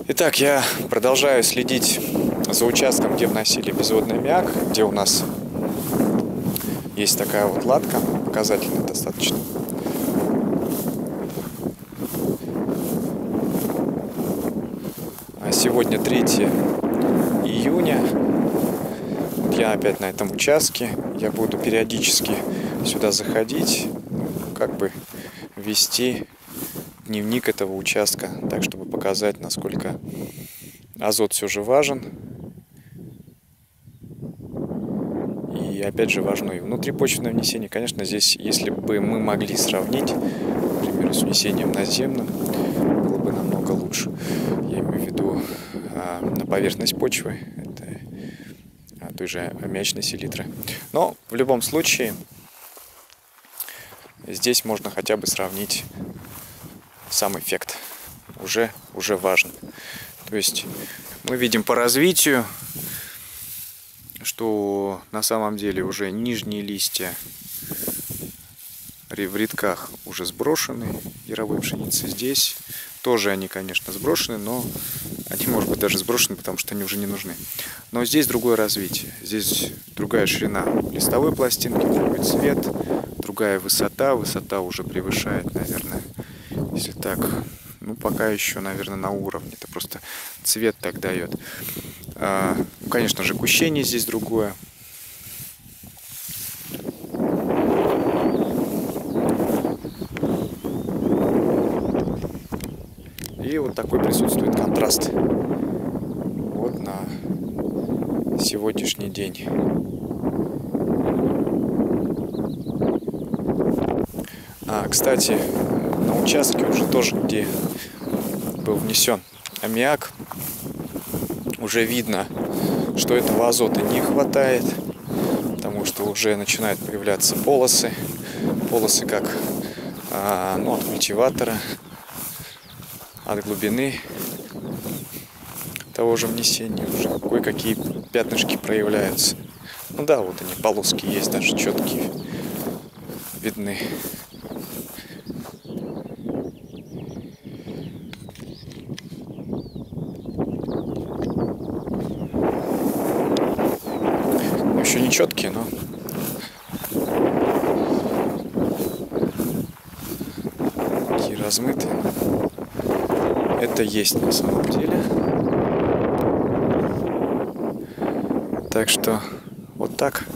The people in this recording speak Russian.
Итак, я продолжаю следить за участком, где вносили безводный аммиак, где у нас есть такая вот латка, показательная достаточно. А сегодня 3 июня. Я опять на этом участке. Я буду периодически сюда заходить, как бы вести дневник этого участка, так чтобы показать, насколько азот все же важен. И опять же важно и внутрипочвенное внесение. Конечно, здесь, если бы мы могли сравнить, например, с внесением наземным, было бы намного лучше. Я имею в виду на поверхность почвы, это той же аммиачной селитры. Но в любом случае здесь можно хотя бы сравнить сам эффект. Уже важен. То есть мы видим по развитию, что на самом деле уже нижние листья в рядках уже сброшены яровой пшеницы. Здесь тоже они, конечно, сброшены, но они, может быть, даже сброшены, потому что они уже не нужны. Но здесь другое развитие. Здесь другая ширина листовой пластинки, другой цвет, другая высота. Высота уже превышает, наверное, если так, ну пока еще, наверное, на уровне. Это просто цвет так дает. Конечно же, кущение здесь другое. И вот такой присутствует контраст вот на сегодняшний день. Кстати, на участке уже тоже, где был внесен аммиак, уже видно, что этого азота не хватает, потому что уже начинают появляться полосы как от культиватора, от глубины того же внесения уже кое-какие пятнышки проявляются. Ну да, вот они, полоски есть, даже четкие, видны. Еще не четкие, но такие размытые. Это есть на самом деле. Так что вот так.